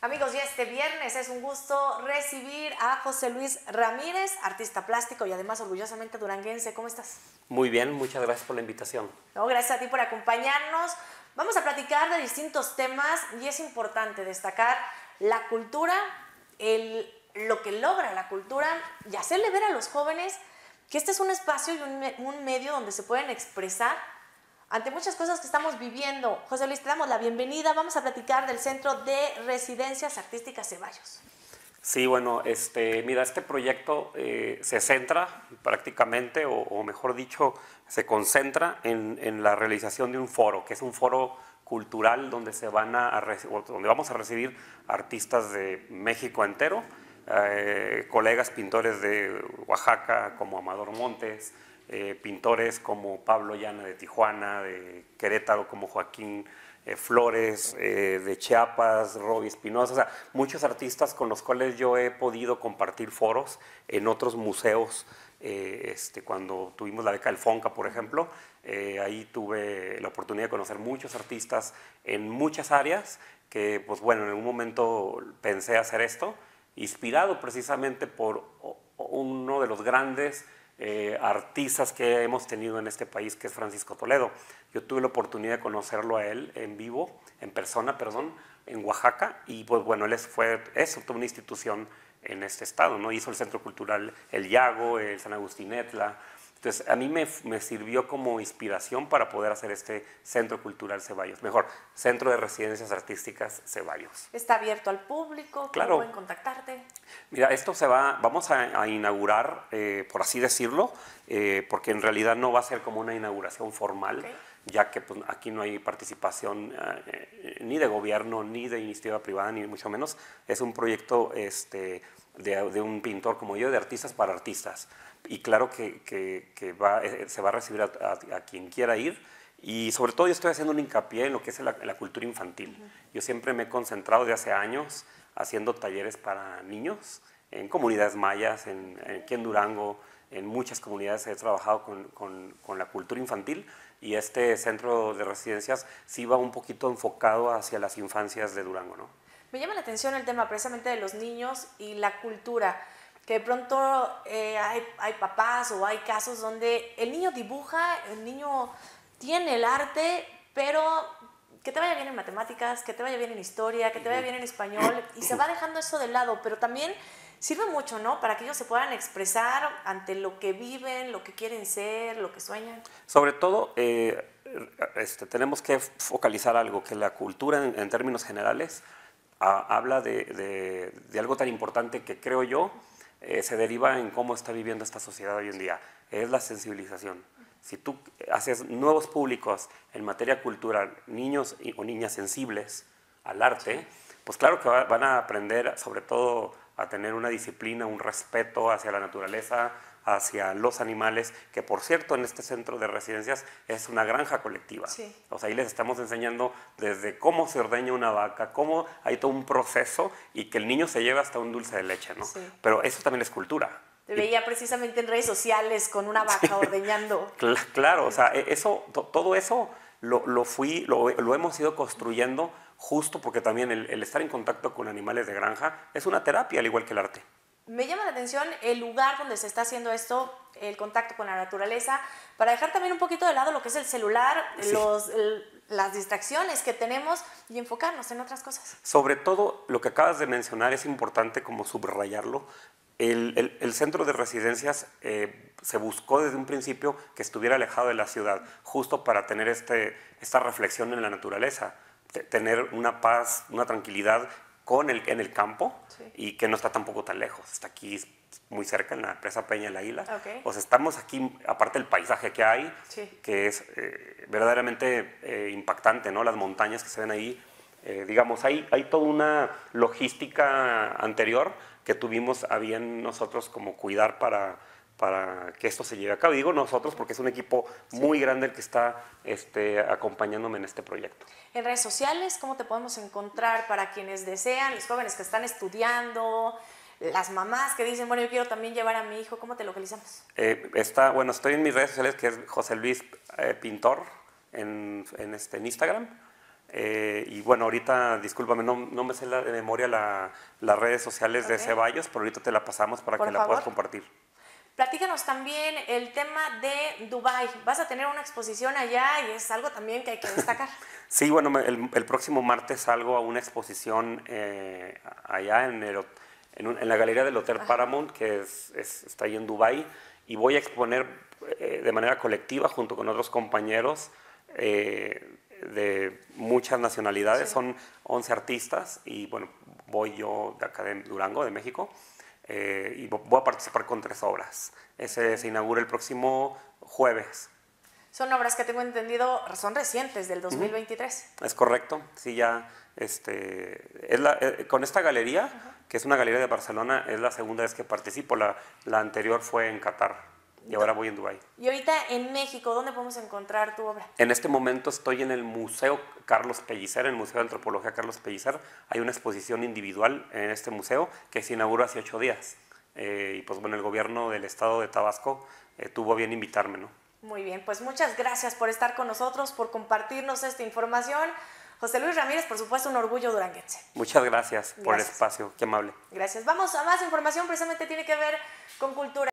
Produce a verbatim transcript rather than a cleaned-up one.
Amigos, ya este viernes es un gusto recibir a José Luis Ramírez, artista plástico y además orgullosamente duranguense. ¿Cómo estás? Muy bien, muchas gracias por la invitación. No, gracias a ti por acompañarnos. Vamos a platicar de distintos temas y es importante destacar la cultura, el, lo que logra la cultura y hacerle ver a los jóvenes que este es un espacio y un, un medio donde se pueden expresar ante muchas cosas que estamos viviendo. José Luis, te damos la bienvenida. Vamos a platicar del Centro de Residencias Artísticas Ceballos. Sí, bueno, este, mira, este proyecto eh, se centra prácticamente, o, o mejor dicho, se concentra en, en la realización de un foro, que es un foro cultural donde, se van a, a donde vamos a recibir artistas de México entero, eh, colegas pintores de Oaxaca como Amador Montes, Eh, pintores como Pablo Llana de Tijuana, de Querétaro como Joaquín eh, Flores, eh, de Chiapas, Roby Espinosa, o sea, muchos artistas con los cuales yo he podido compartir foros en otros museos. Eh, este, cuando tuvimos la beca del FONCA, por ejemplo, eh, ahí tuve la oportunidad de conocer muchos artistas en muchas áreas que, pues bueno, en un momento pensé hacer esto, inspirado precisamente por uno de los grandes Eh, artistas que hemos tenido en este país, que es Francisco Toledo. Yo tuve la oportunidad de conocerlo a él en vivo, en persona, perdón, en Oaxaca, y pues bueno, él es, fue, es toda una institución en este estado, ¿no? Hizo el Centro Cultural El Yago, el San Agustín Etla. Entonces, a mí me, me sirvió como inspiración para poder hacer este Centro Cultural Ceballos, mejor, Centro de Residencias Artísticas Ceballos. ¿Está abierto al público? ¿Cómo Claro. pueden contactarte? Mira, esto se va, vamos a, a inaugurar, eh, por así decirlo, eh, porque en realidad no va a ser como una inauguración formal, okay, ya que pues, aquí no hay participación eh, ni de gobierno, ni de iniciativa privada, ni mucho menos. Es un proyecto este, de, de un pintor como yo, de artistas para artistas. Y claro que, que, que va, eh, se va a recibir a, a, a quien quiera ir. Y sobre todo yo estoy haciendo un hincapié en lo que es la, la cultura infantil. Uh-huh. Yo siempre me he concentrado de hace años haciendo talleres para niños en comunidades mayas, en, en, aquí en Durango, en muchas comunidades he trabajado con, con, con la cultura infantil, y este centro de residencias sí va un poquito enfocado hacia las infancias de Durango, ¿no? Me llama la atención el tema precisamente de los niños y la cultura, que de pronto eh, hay, hay papás o hay casos donde el niño dibuja, el niño tiene el arte, pero que te vaya bien en matemáticas, que te vaya bien en historia, que te vaya bien en español, y se va dejando eso de lado, pero también sirve mucho, ¿no? Para que ellos se puedan expresar ante lo que viven, lo que quieren ser, lo que sueñan. Sobre todo, eh, este, tenemos que focalizar algo, que la cultura en, en términos generales a, habla de, de, de algo tan importante que creo yo eh, se deriva en cómo está viviendo esta sociedad hoy en día, es la sensibilización. Si tú haces nuevos públicos en materia cultural, niños o niñas sensibles al arte, pues claro que van a aprender sobre todo a tener una disciplina, un respeto hacia la naturaleza, hacia los animales, que por cierto en este centro de residencias es una granja colectiva. Sí. O sea, ahí les estamos enseñando desde cómo se ordeña una vaca, cómo hay todo un proceso y que el niño se lleva hasta un dulce de leche, ¿no? Sí. Pero eso también es cultura. Te veía precisamente en redes sociales con una vaca ordeñando. Claro, o sea, eso, todo eso lo, lo, fui, lo, lo hemos ido construyendo justo porque también el, el estar en contacto con animales de granja es una terapia, al igual que el arte. Me llama la atención el lugar donde se está haciendo esto, el contacto con la naturaleza, para dejar también un poquito de lado lo que es el celular, sí, los, el, las distracciones que tenemos y enfocarnos en otras cosas. Sobre todo, lo que acabas de mencionar es importante como subrayarlo. El, el, el centro de residencias eh, se buscó desde un principio que estuviera alejado de la ciudad, justo para tener este, esta reflexión en la naturaleza, tener una paz, una tranquilidad con el, en el campo, sí, y que no está tampoco tan lejos, está aquí muy cerca en la presa Peña del Águila. Okay. O sea, estamos aquí, aparte del paisaje que hay, sí, que es eh, verdaderamente eh, impactante, ¿no? Las montañas que se ven ahí, eh, digamos, hay, hay toda una logística anterior que tuvimos a bien nosotros como cuidar para, para que esto se lleve a cabo. Y digo nosotros porque es un equipo, sí, muy grande el que está este, acompañándome en este proyecto. En redes sociales, ¿cómo te podemos encontrar para quienes desean, los jóvenes que están estudiando, las mamás que dicen, bueno, yo quiero también llevar a mi hijo? ¿Cómo te localizamos? Eh, está, bueno, estoy en mis redes sociales, que es José Luis eh, Pintor, en, en, este, en Instagram. Eh, y bueno, ahorita, discúlpame, no, no me sé la, de memoria la, las redes sociales okay. de Ceballos, pero ahorita te la pasamos para Por que favor. la puedas compartir. Platícanos también el tema de Dubái. Vas a tener una exposición allá y es algo también que hay que destacar. Sí, bueno, el, el próximo martes salgo a una exposición eh, allá en, el, en, un, en la galería del Hotel Ajá. Paramount, que es, es, está ahí en Dubái, y voy a exponer eh, de manera colectiva junto con otros compañeros eh, de muchas nacionalidades. Sí. Son once artistas y bueno, voy yo de acá de Durango, de México. Eh, y voy a participar con tres obras. Ese okay. se inaugura el próximo jueves. Son obras que tengo entendido son recientes, del dos mil veintitrés. Uh-huh. Es correcto, sí, ya este, es la, eh, con esta galería, uh-huh. que es una galería de Barcelona, es la segunda vez que participo. La, la anterior fue en Qatar y ahora voy en Dubái. Y ahorita en México, ¿dónde podemos encontrar tu obra? En este momento estoy en el Museo Carlos Pellicer, en el Museo de Antropología Carlos Pellicer. Hay una exposición individual en este museo que se inauguró hace ocho días. Eh, y pues bueno, el gobierno del estado de Tabasco eh, tuvo a bien invitarme, ¿no? Muy bien, pues muchas gracias por estar con nosotros, por compartirnos esta información. José Luis Ramírez, por supuesto, un orgullo duranguense. Muchas gracias, gracias por el espacio, qué amable. Gracias. Vamos a más información, precisamente tiene que ver con cultura.